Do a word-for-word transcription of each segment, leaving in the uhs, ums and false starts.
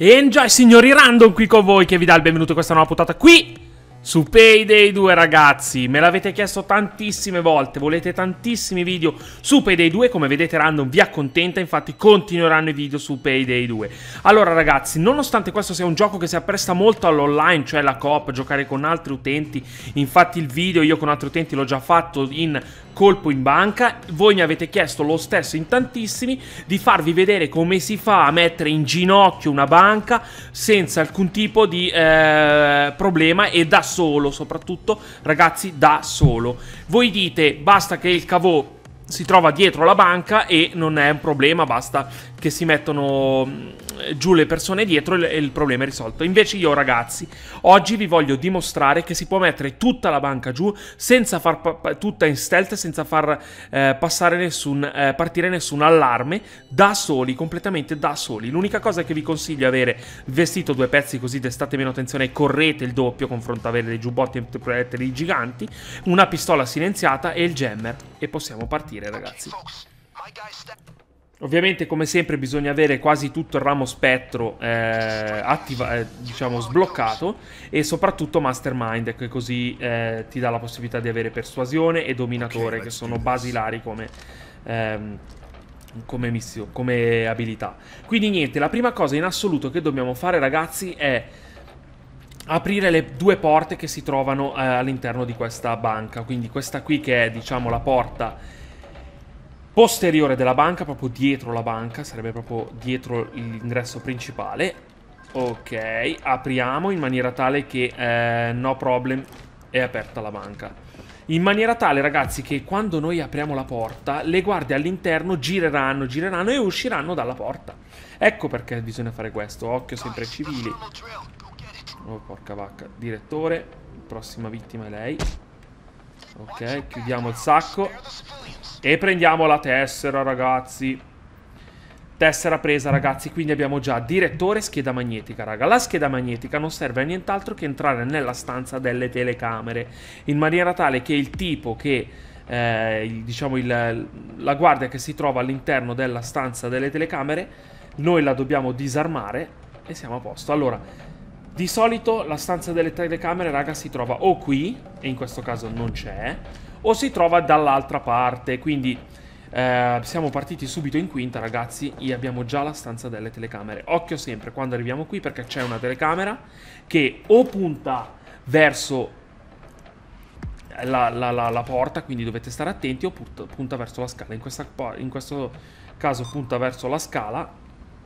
Enjoy signori, Random qui con voi che vi dà il benvenuto a questa nuova puntata qui su Payday due, ragazzi. Me l'avete chiesto tantissime volte, volete tantissimi video su Payday due. Come vedete Random vi accontenta, infatti continueranno i video su Payday due. Allora ragazzi, nonostante questo sia un gioco che si appresta molto all'online, cioè la coop, giocare con altri utenti, infatti il video io con altri utenti l'ho già fatto in colpo in banca, voi mi avete chiesto lo stesso in tantissimi di farvi vedere come si fa a mettere in ginocchio una banca senza alcun tipo di eh, problema e da solo, soprattutto ragazzi, da solo. Voi dite basta che il cavò si trova dietro la banca e non è un problema, basta che si mettono giù le persone dietro e il problema è risolto. Invece io ragazzi oggi vi voglio dimostrare che si può mettere tutta la banca giù senza far tutta in stealth, senza far eh, passare nessun eh, partire nessun allarme, da soli, completamente da soli. L'unica cosa che vi consiglio è avere vestito due pezzi, così destate meno attenzione e correte il doppio confronto a avere dei giubbotti e proiettili giganti, una pistola silenziata e il jammer, e possiamo partire ragazzi. Ovviamente come sempre bisogna avere quasi tutto il ramo spettro eh, attiva, eh, diciamo sbloccato, e soprattutto Mastermind, che così eh, ti dà la possibilità di avere persuasione e dominatore, che sono basilari come, ehm, come, missione, come abilità. Quindi niente, la prima cosa in assoluto che dobbiamo fare ragazzi è aprire le due porte che si trovano eh, all'interno di questa banca. Quindi questa qui che è diciamo la porta posteriore della banca, proprio dietro la banca, sarebbe proprio dietro l'ingresso principale. Ok, apriamo in maniera tale che eh, no problem, è aperta la banca. In maniera tale ragazzi che quando noi apriamo la porta le guardie all'interno gireranno, gireranno e usciranno dalla porta. Ecco perché bisogna fare questo, occhio sempre ai civili. Oh porca vacca, direttore, prossima vittima è lei. Ok, chiudiamo il sacco e prendiamo la tessera ragazzi. Tessera presa ragazzi, quindi abbiamo già direttore e scheda magnetica raga. La scheda magnetica non serve a nient'altro che entrare nella stanza delle telecamere, in maniera tale che il tipo che eh, il, diciamo il, la guardia che si trova all'interno della stanza delle telecamere noi la dobbiamo disarmare e siamo a posto. Allora, di solito la stanza delle telecamere, raga, si trova o qui, e in questo caso non c'è, o si trova dall'altra parte, quindi eh, siamo partiti subito in quinta, ragazzi, e abbiamo già la stanza delle telecamere. Occhio sempre quando arriviamo qui, perché c'è una telecamera che o punta verso la, la, la, la porta, quindi dovete stare attenti, o punta, punta verso la scala. In, questa, in questo caso punta verso la scala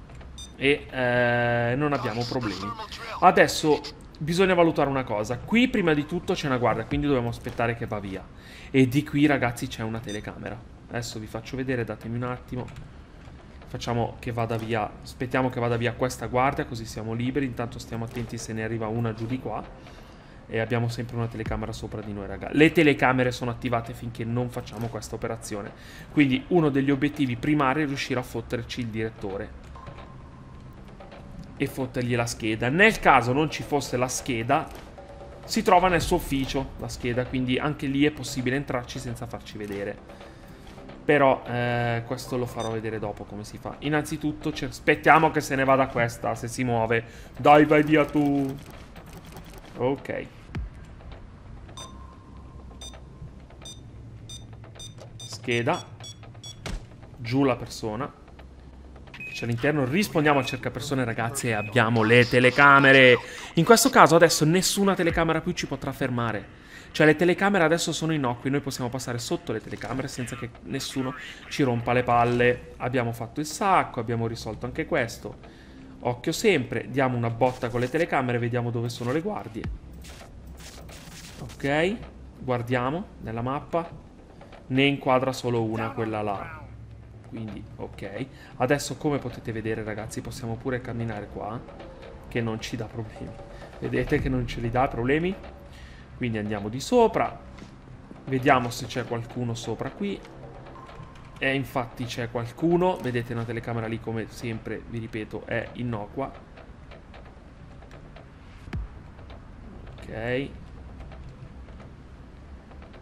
e eh, non abbiamo problemi. Adesso bisogna valutare una cosa. Qui prima di tutto c'è una guardia, quindi dobbiamo aspettare che va via. E di qui ragazzi c'è una telecamera. Adesso vi faccio vedere, datemi un attimo. Facciamo che vada via, aspettiamo che vada via questa guardia, così siamo liberi. Intanto stiamo attenti se ne arriva una giù di qua. E abbiamo sempre una telecamera sopra di noi raga. Le telecamere sono attivate finché non facciamo questa operazione. Quindi uno degli obiettivi primari è riuscire a fotterci il direttore e fottergli la scheda. Nel caso non ci fosse la scheda, si trova nel suo ufficio la scheda, quindi anche lì è possibile entrarci senza farci vedere. Però eh, questo lo farò vedere dopo come si fa. Innanzitutto aspettiamo che se ne vada questa, se si muove. Dai, vai via tu. Ok. Scheda. Giù la persona all'interno, rispondiamo al cercapersone ragazzi e abbiamo le telecamere. In questo caso adesso nessuna telecamera più ci potrà fermare, cioè le telecamere adesso sono innocue, noi possiamo passare sotto le telecamere senza che nessuno ci rompa le palle. Abbiamo fatto il sacco, abbiamo risolto anche questo. Occhio sempre, diamo una botta con le telecamere, vediamo dove sono le guardie. Ok, guardiamo nella mappa, ne inquadra solo una, quella là. Quindi ok, adesso come potete vedere ragazzi possiamo pure camminare qua, che non ci dà problemi. Vedete che non ce li dà problemi. Quindi andiamo di sopra, vediamo se c'è qualcuno sopra qui. E infatti c'è qualcuno, vedete una telecamera lì, come sempre vi ripeto è innocua. Ok,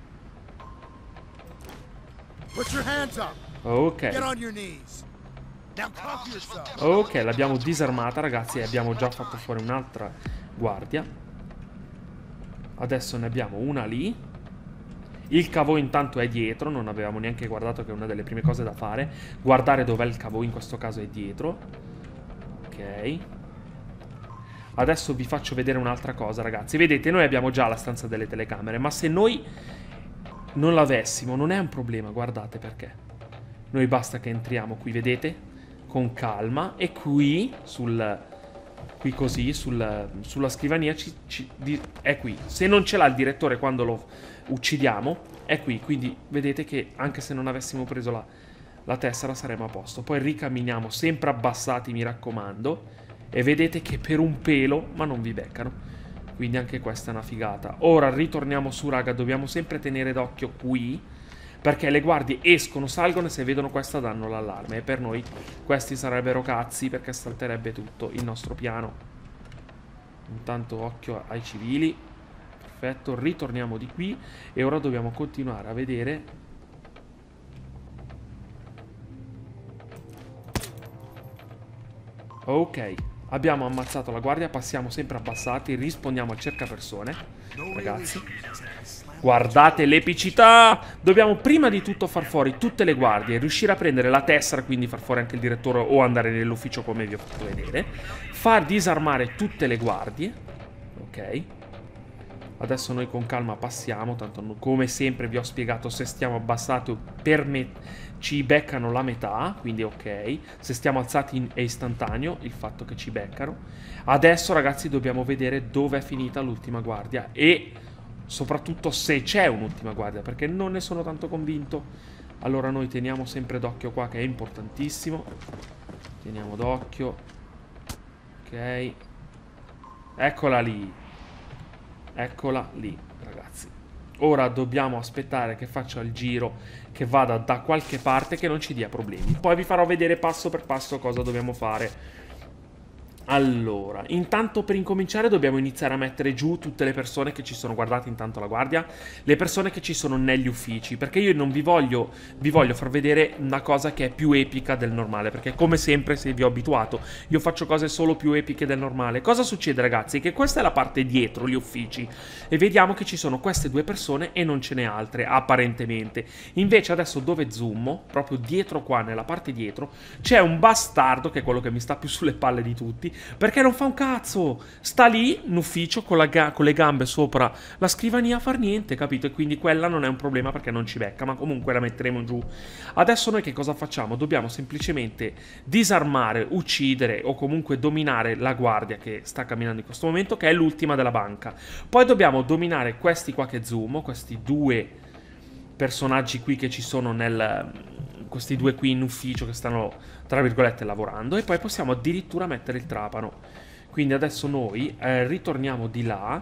put your hands up. ok, Ok, l'abbiamo disarmata, ragazzi, e abbiamo già fatto fuori un'altra guardia. Adesso ne abbiamo una lì. Il cavo intanto è dietro, non avevamo neanche guardato, che è una delle prime cose da fare. Guardare dov'è il cavo, in questo caso è dietro. Ok. Adesso vi faccio vedere un'altra cosa, ragazzi. Vedete, noi abbiamo già la stanza delle telecamere, ma se noi non l'avessimo, non è un problema, guardate perché. Noi basta che entriamo qui, vedete? Con calma. E qui, sul... qui così, sul, sulla scrivania, ci, ci, di, è qui. Se non ce l'ha il direttore quando lo uccidiamo, è qui. Quindi vedete che anche se non avessimo preso la, la tessera saremmo a posto. Poi ricamminiamo sempre abbassati, mi raccomando. E vedete che per un pelo, ma non vi beccano. Quindi anche questa è una figata. Ora ritorniamo su, raga, dobbiamo sempre tenere d'occhio qui, perché le guardie escono, salgono e se vedono questa danno l'allarme. E per noi questi sarebbero cazzi, perché salterebbe tutto il nostro piano. Intanto occhio ai civili. Perfetto, ritorniamo di qui. E ora dobbiamo continuare a vedere. Ok, abbiamo ammazzato la guardia, passiamo sempre abbassati, rispondiamo al cercapersone. Ragazzi, guardate l'epicità! Dobbiamo prima di tutto far fuori tutte le guardie, riuscire a prendere la tessera, quindi far fuori anche il direttore o andare nell'ufficio come vi ho fatto vedere. Far disarmare tutte le guardie. Ok. Adesso noi con calma passiamo, tanto come sempre vi ho spiegato, se stiamo abbassati per me ci beccano la metà, quindi ok. Se stiamo alzati è istantaneo il fatto che ci beccano. Adesso ragazzi dobbiamo vedere dove è finita l'ultima guardia e soprattutto se c'è un'ultima guardia, perché non ne sono tanto convinto. Allora noi teniamo sempre d'occhio qua, che è importantissimo. Teniamo d'occhio. Ok. Eccola lì. Eccola lì, ragazzi. Ora dobbiamo aspettare che faccia il giro, che vada da qualche parte, che non ci dia problemi. Poi vi farò vedere passo per passo cosa dobbiamo fare. Allora, intanto per incominciare dobbiamo iniziare a mettere giù tutte le persone che ci sono, guardate intanto la guardia, le persone che ci sono negli uffici, perché io non vi voglio, vi voglio far vedere una cosa che è più epica del normale, perché come sempre, se vi ho abituato, io faccio cose solo più epiche del normale. Cosa succede ragazzi? Che questa è la parte dietro, gli uffici, e vediamo che ci sono queste due persone e non ce n'è altre, apparentemente. Invece adesso dove zoom, proprio dietro qua, nella parte dietro, c'è un bastardo, che è quello che mi sta più sulle palle di tutti, perché non fa un cazzo, sta lì in ufficio con, la con le gambe sopra la scrivania a far niente, capito? E quindi quella non è un problema perché non ci becca, ma comunque la metteremo giù. Adesso noi che cosa facciamo? Dobbiamo semplicemente disarmare, uccidere o comunque dominare la guardia che sta camminando in questo momento, che è l'ultima della banca. Poi dobbiamo dominare questi qua che zoom, questi due personaggi qui che ci sono nel... questi due qui in ufficio che stanno tra virgolette lavorando, e poi possiamo addirittura mettere il trapano. Quindi adesso noi eh, ritorniamo di là,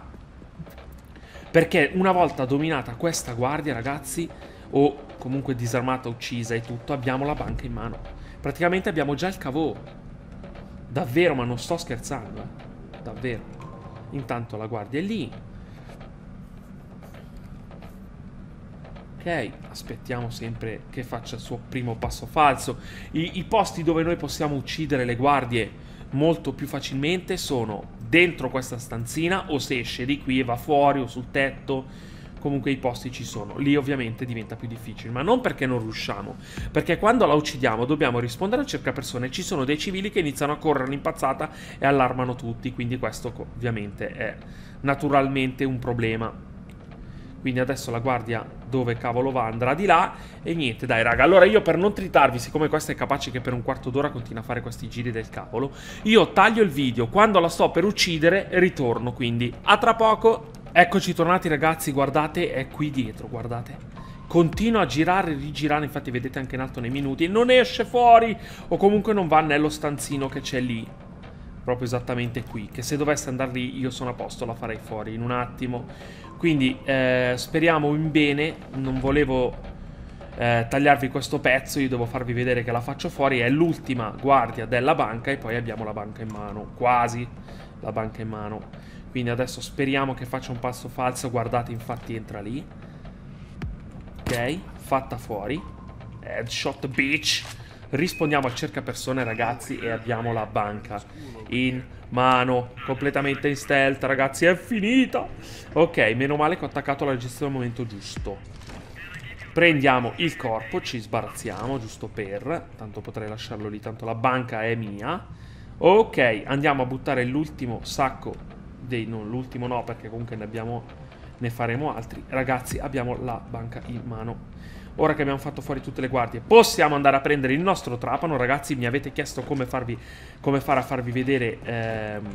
perché una volta dominata questa guardia ragazzi, o comunque disarmata, uccisa e tutto, abbiamo la banca in mano. Praticamente abbiamo già il cavò. Davvero, ma non sto scherzando, eh. Davvero. Intanto la guardia è lì. Ok, aspettiamo sempre che faccia il suo primo passo falso. I, I posti dove noi possiamo uccidere le guardie molto più facilmente sono dentro questa stanzina, o se esce di qui e va fuori, o sul tetto. Comunque i posti ci sono. Lì ovviamente diventa più difficile, ma non perché non riusciamo, perché quando la uccidiamo dobbiamo rispondere al cercapersone. Ci sono dei civili che iniziano a correre all'impazzata e allarmano tutti, quindi questo ovviamente è naturalmente un problema. Quindi adesso la guardia dove cavolo va? Andrà di là. E niente, dai raga. Allora io, per non tritarvi, siccome questa è capace che per un quarto d'ora continua a fare questi giri del cavolo, io taglio il video. Quando la sto per uccidere ritorno, quindi a tra poco. Eccoci tornati ragazzi, guardate, è qui dietro, guardate. Continua a girare e rigirare, infatti vedete anche in alto nei minuti. Non esce fuori, o comunque non va nello stanzino che c'è lì. Proprio esattamente qui, che se dovesse andare lì io sono a posto, la farei fuori in un attimo. Quindi eh, speriamo in bene. Non volevo eh, tagliarvi questo pezzo, io devo farvi vedere che la faccio fuori. È l'ultima guardia della banca e poi abbiamo la banca in mano, quasi la banca in mano. Quindi adesso speriamo che faccia un passo falso. Guardate, infatti entra lì. Ok, fatta fuori. Headshot bitch. Rispondiamo al cercapersone, ragazzi, e abbiamo la banca in mano, completamente in stealth, ragazzi, è finita. Ok, meno male che ho attaccato la gestione al momento giusto. Prendiamo il corpo, ci sbarazziamo, giusto per... Tanto potrei lasciarlo lì, tanto la banca è mia. Ok, andiamo a buttare l'ultimo sacco dei... No, l'ultimo no, perché comunque ne abbiamo... Ne faremo altri. Ragazzi, abbiamo la banca in mano. Ora che abbiamo fatto fuori tutte le guardie, possiamo andare a prendere il nostro trapano. Ragazzi, mi avete chiesto come farvi... Come fare a farvi vedere... Ehm,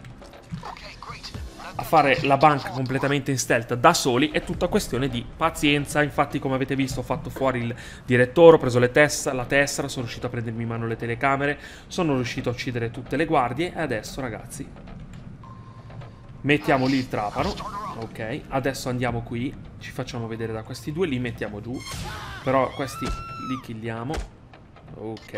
a fare la banca completamente in stealth da soli. È tutta questione di pazienza. Infatti, come avete visto, ho fatto fuori il direttore, ho preso le tess la tessera, sono riuscito a prendermi in mano le telecamere, sono riuscito a uccidere tutte le guardie. E adesso, ragazzi, mettiamo lì il trapano. Ok, adesso andiamo qui, ci facciamo vedere da questi due, li mettiamo giù. Però questi li killiamo. Ok.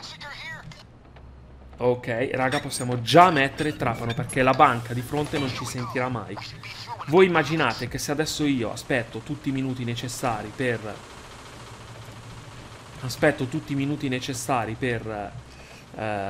Ok, raga, possiamo già mettere il trapano, perché la banca di fronte non ci sentirà mai. Voi immaginate che se adesso io aspetto tutti i minuti necessari per... Aspetto tutti i minuti necessari per... Eh,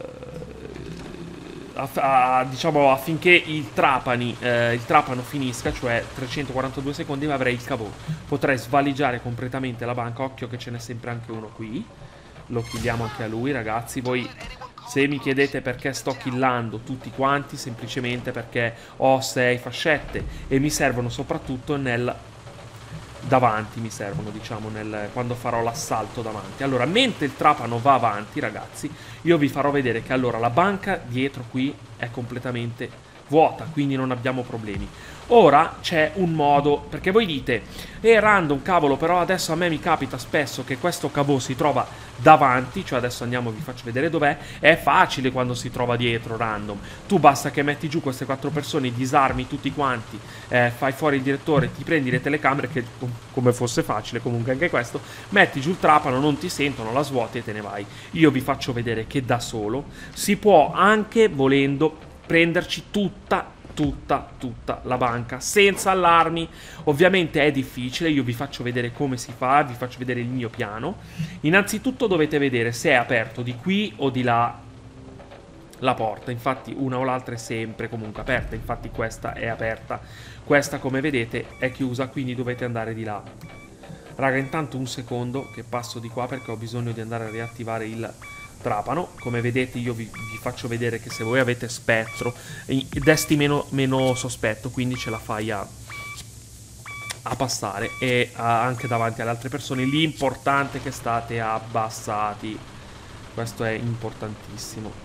aff a, diciamo affinché il trapani eh, il trapano finisca, cioè trecentoquarantadue secondi, ma avrei il cavolo. Potrei svaligiare completamente la banca. Occhio che ce n'è sempre anche uno qui. Lo killiamo anche a lui, ragazzi. Voi... Se mi chiedete perché sto killando tutti quanti, semplicemente perché ho sei fascette e mi servono soprattutto nel davanti, mi servono, diciamo, nel quando farò l'assalto davanti. Allora, mentre il trapano va avanti, ragazzi, io vi farò vedere che allora la banca dietro qui è completamente vuota, quindi non abbiamo problemi. Ora c'è un modo, perché voi dite, eh random, cavolo, però adesso a me mi capita spesso che questo cavò si trova davanti, cioè adesso andiamo, vi faccio vedere dov'è. È facile quando si trova dietro, random. Tu basta che metti giù queste quattro persone, disarmi tutti quanti, eh, fai fuori il direttore, ti prendi le telecamere, che come fosse facile comunque anche questo, metti giù il trapano, non ti sentono, la svuoti e te ne vai. Io vi faccio vedere che da solo si può anche, volendo, prenderci tutta tutta, tutta la banca senza allarmi. Ovviamente è difficile, io vi faccio vedere come si fa, vi faccio vedere il mio piano. Innanzitutto dovete vedere se è aperto di qui o di là la porta. Infatti una o l'altra è sempre comunque aperta, infatti questa è aperta, questa come vedete è chiusa, quindi dovete andare di là. Raga, intanto un secondo che passo di qua perché ho bisogno di andare a riattivare il trapano. Come vedete io vi, vi faccio vedere che se voi avete spettro desti meno, meno sospetto, quindi ce la fai a, a passare e a, anche davanti alle altre persone. L'importante è che state abbassati, questo è importantissimo.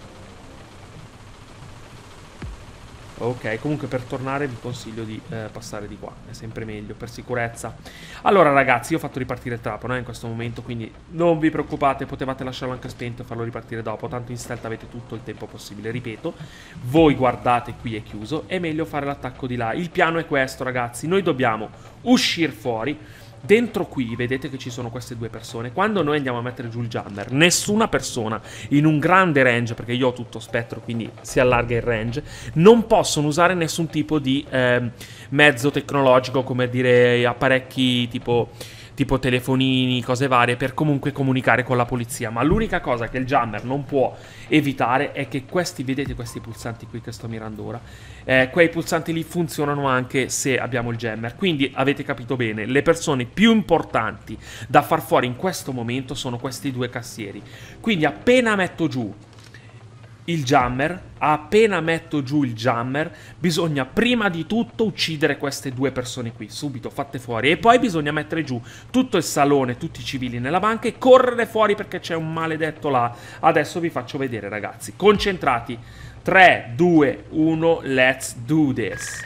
Ok, comunque per tornare vi consiglio di eh, passare di qua, è sempre meglio per sicurezza. Allora ragazzi, io ho fatto ripartire il trapano eh, in questo momento, quindi non vi preoccupate, potevate lasciarlo anche spento e farlo ripartire dopo, tanto in stealth avete tutto il tempo possibile. Ripeto, voi guardate, qui è chiuso, è meglio fare l'attacco di là. Il piano è questo, ragazzi, noi dobbiamo uscire fuori. Dentro qui vedete che ci sono queste due persone. Quando noi andiamo a mettere giù il jammer, nessuna persona in un grande range, perché io ho tutto spettro quindi si allarga il range, non possono usare nessun tipo di eh, mezzo tecnologico, come dire apparecchi tipo... tipo telefonini, cose varie, per comunque comunicare con la polizia. Ma l'unica cosa che il jammer non può evitare è che questi, vedete questi pulsanti qui che sto mirando ora, eh, quei pulsanti lì funzionano anche se abbiamo il jammer. Quindi avete capito bene, le persone più importanti da far fuori in questo momento sono questi due cassieri. Quindi appena metto giù il jammer, appena metto giù il jammer, bisogna prima di tutto uccidere queste due persone qui, subito, fatte fuori. E poi bisogna mettere giù tutto il salone, tutti i civili nella banca e correre fuori perché c'è un maledetto là. Adesso vi faccio vedere, ragazzi. Concentrati. tre, due, uno, let's do this.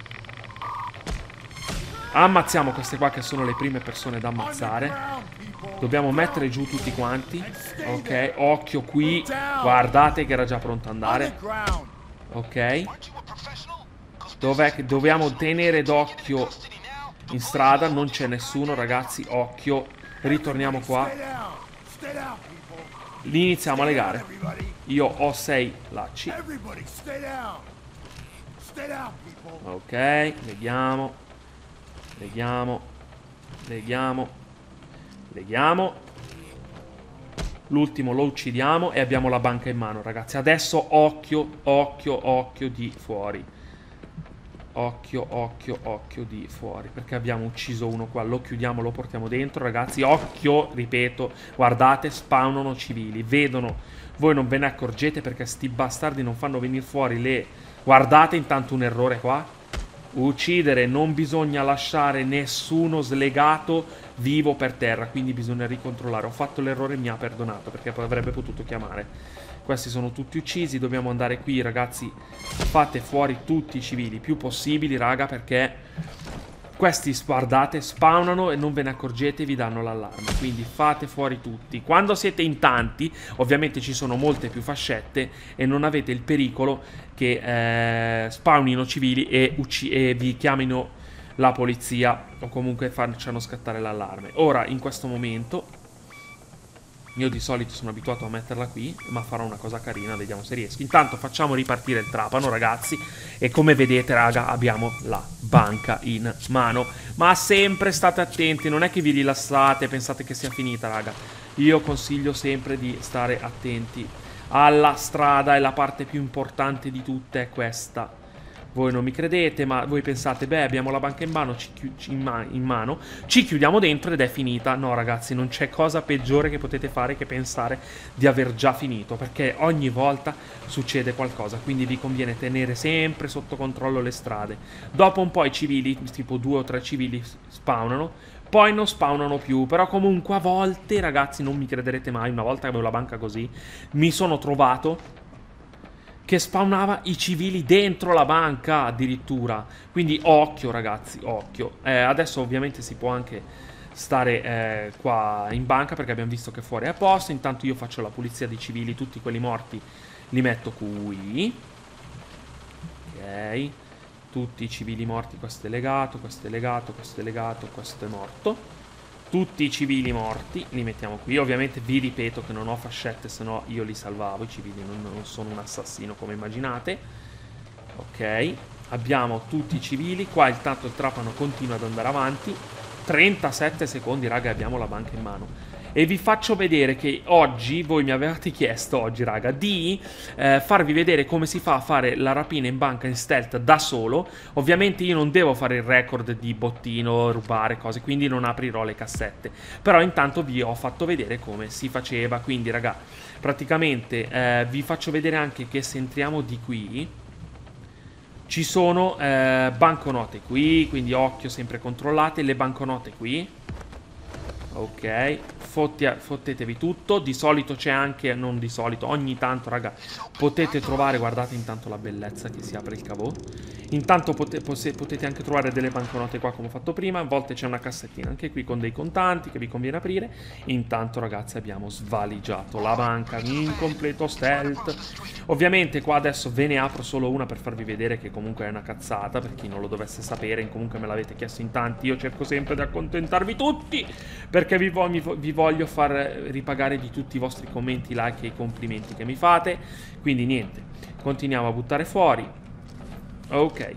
Ammazziamo queste qua che sono le prime persone da ammazzare. Dobbiamo mettere giù tutti quanti. Ok, occhio qui. Guardate che era già pronto ad andare. Ok. Dov'è che dobbiamo tenere d'occhio in strada? Non c'è nessuno, ragazzi. Occhio. Ritorniamo qua. Lì iniziamo a legare. Io ho sei lacci. Ok, leghiamo. Leghiamo. Leghiamo. Leghiamo. L'ultimo lo uccidiamo e abbiamo la banca in mano, ragazzi. Adesso occhio, occhio, occhio di fuori. Occhio, occhio, occhio di fuori. Perché abbiamo ucciso uno qua. Lo chiudiamo, lo portiamo dentro, ragazzi. Occhio, ripeto, guardate, spawnano civili. Vedono, voi non ve ne accorgete perché sti bastardi non fanno venire fuori le... Guardate intanto un errore qua. Uccidere, non bisogna lasciare nessuno slegato vivo per terra, quindi bisogna ricontrollare. Ho fatto l'errore, mi ha perdonato perché poi avrebbe potuto chiamare. Questi sono tutti uccisi, dobbiamo andare qui, ragazzi. Fate fuori tutti i civili più possibili, raga, perché questi, guardate, spawnano e non ve ne accorgete e vi danno l'allarme. Quindi fate fuori tutti. Quando siete in tanti, ovviamente ci sono molte più fascette e non avete il pericolo che eh, spawnino civili e, e vi chiamino la polizia o comunque facciano scattare l'allarme. Ora, in questo momento, io di solito sono abituato a metterla qui, ma farò una cosa carina, vediamo se riesco. Intanto facciamo ripartire il trapano, ragazzi, e come vedete, raga, abbiamo la banca in mano. Ma sempre state attenti, non è che vi rilassate e pensate che sia finita, raga. Io consiglio sempre di stare attenti alla strada e la parte più importante di tutte è questa. Voi non mi credete, ma voi pensate, beh, abbiamo la banca in mano, ci in, ma in mano, ci chiudiamo dentro ed è finita. No, ragazzi, non c'è cosa peggiore che potete fare che pensare di aver già finito, perché ogni volta succede qualcosa, quindi vi conviene tenere sempre sotto controllo le strade. Dopo un po' i civili, tipo due o tre civili, spawnano, poi non spawnano più, però comunque a volte, ragazzi, non mi crederete mai, una volta che avevo la banca così, mi sono trovato che spawnava i civili dentro la banca addirittura. Quindi occhio, ragazzi, occhio. Eh, adesso ovviamente si può anche stare eh, qua in banca perché abbiamo visto che fuori è a posto. Intanto io faccio la pulizia dei civili, tutti quelli morti li metto qui. Ok. Tutti i civili morti, questo è legato, questo è legato, questo è legato, questo è morto. Tutti i civili morti li mettiamo qui. Ovviamente vi ripeto che non ho fascette, se no io li salvavo. I civili non, non sono un assassino come immaginate. Ok. Abbiamo tutti i civili. Qua intanto il trapano continua ad andare avanti. trentasette secondi, raga, e abbiamo la banca in mano. E vi faccio vedere che oggi, voi mi avevate chiesto oggi, raga, di eh, farvi vedere come si fa a fare la rapina in banca in stealth da solo. Ovviamente io non devo fare il record di bottino, rubare cose, quindi non aprirò le cassette. Però intanto vi ho fatto vedere come si faceva. Quindi, raga, praticamente eh, vi faccio vedere anche che se entriamo di qui ci sono eh, banconote qui, quindi occhio, sempre controllate le banconote qui. Ok, Fotti, fottetevi tutto. Di solito c'è anche, non di solito, ogni tanto, raga, potete trovare, guardate intanto la bellezza che si apre il cavò. Intanto pote, potete anche trovare delle banconote qua come ho fatto prima. A volte c'è una cassettina anche qui con dei contanti che vi conviene aprire. Intanto, ragazzi, abbiamo svaligiato la banca in completo stealth. Ovviamente qua adesso ve ne apro solo una per farvi vedere che comunque è una cazzata, per chi non lo dovesse sapere. Comunque me l'avete chiesto in tanti, io cerco sempre di accontentarvi tutti, perché vi, vo vi voglio far ripagare di tutti i vostri commenti, like e i complimenti che mi fate. Quindi niente, continuiamo a buttare fuori. Ok.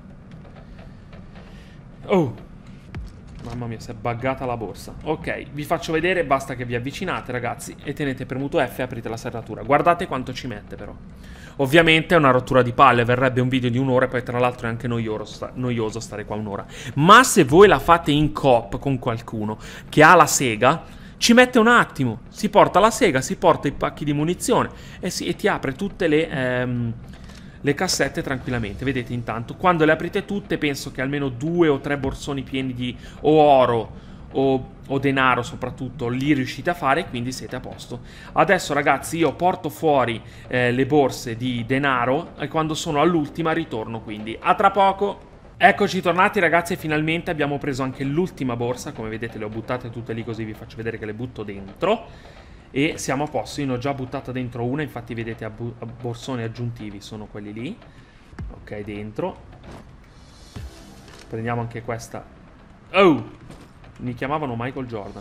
Oh, mamma mia, si è buggata la borsa. Ok, vi faccio vedere, basta che vi avvicinate, ragazzi, e tenete premuto F e aprite la serratura. Guardate quanto ci mette, però. Ovviamente è una rottura di palle, verrebbe un video di un'ora e poi tra l'altro è anche noioso, noioso stare qua un'ora. Ma se voi la fate in coop con qualcuno che ha la sega, ci mette un attimo. Si porta la sega, si porta i pacchi di munizione e, si, e ti apre tutte le... Ehm, le cassette tranquillamente. Vedete, intanto quando le aprite tutte penso che almeno due o tre borsoni pieni di o oro o, o denaro soprattutto li riuscite a fare, quindi siete a posto. Adesso, ragazzi, io porto fuori eh, le borse di denaro e quando sono all'ultima ritorno, quindi a tra poco. Eccoci tornati, ragazzi, e finalmente abbiamo preso anche l'ultima borsa. Come vedete le ho buttate tutte lì, così vi faccio vedere che le butto dentro. E siamo a posto, io ne ho già buttata dentro una, infatti vedete a, a borsoni aggiuntivi sono quelli lì. Ok, dentro. Prendiamo anche questa. Oh! Mi chiamavano Michael Jordan.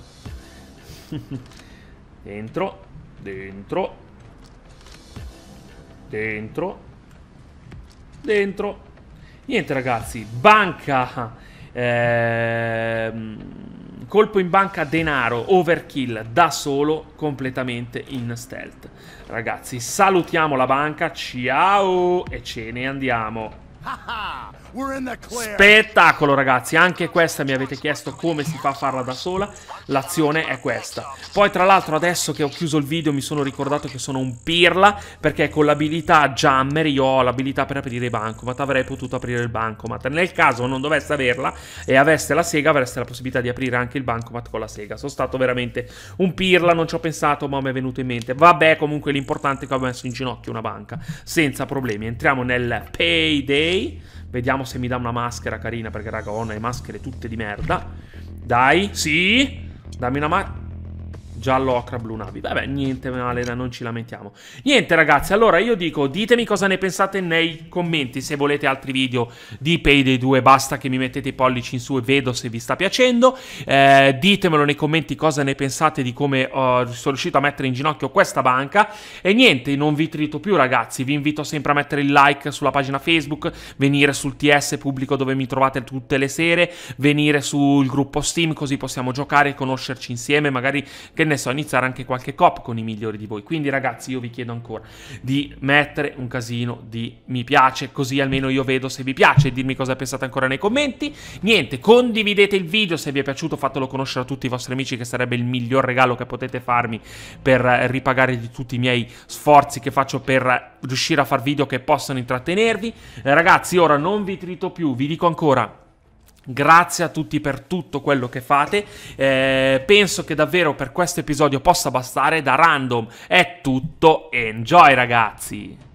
Dentro. Dentro. Dentro. Dentro. Niente, ragazzi, banca ehm, Colpo in banca denaro, overkill, da solo, completamente in stealth. Ragazzi, salutiamo la banca, ciao, e ce ne andiamo. Spettacolo ragazzi, anche questa mi avete chiesto come si fa a farla da sola. L'azione è questa. Poi tra l'altro adesso che ho chiuso il video mi sono ricordato che sono un pirla, perché con l'abilità Jammer io ho l'abilità per aprire i bancomat. Avrei potuto aprire il bancomat. Nel caso non dovesse averla e aveste la sega, avreste la possibilità di aprire anche il bancomat con la sega. Sono stato veramente un pirla, non ci ho pensato ma mi è venuto in mente. Vabbè, comunque l'importante è che ho messo in ginocchio una banca senza problemi. Entriamo nel Payday. Vediamo se mi dà una maschera carina, perché raga ho le maschere tutte di merda. Dai, sì, dammi una maschera. Giallo, ocra, blu, navi. Vabbè, niente male, non ci lamentiamo. Niente ragazzi, allora io dico, ditemi cosa ne pensate nei commenti. Se volete altri video di Payday due, basta che mi mettete i pollici in su e vedo se vi sta piacendo. eh, Ditemelo nei commenti cosa ne pensate di come uh, sono riuscito a mettere in ginocchio questa banca. E niente, non vi trito più ragazzi. Vi invito sempre a mettere il like sulla pagina Facebook, venire sul T S pubblico dove mi trovate tutte le sere, venire sul gruppo Steam, così possiamo giocare e conoscerci insieme, magari che ne so, iniziare anche qualche coop con i migliori di voi. Quindi ragazzi io vi chiedo ancora di mettere un casino di mi piace, così almeno io vedo se vi piace, e dirmi cosa pensate ancora nei commenti. Niente, condividete il video se vi è piaciuto, fatelo conoscere a tutti i vostri amici, che sarebbe il miglior regalo che potete farmi per ripagare di tutti i miei sforzi che faccio per riuscire a far video che possano intrattenervi. eh, ragazzi ora non vi trito più, vi dico ancora grazie a tutti per tutto quello che fate. eh, Penso che davvero per questo episodio possa bastare. Da Random è tutto. Enjoy ragazzi.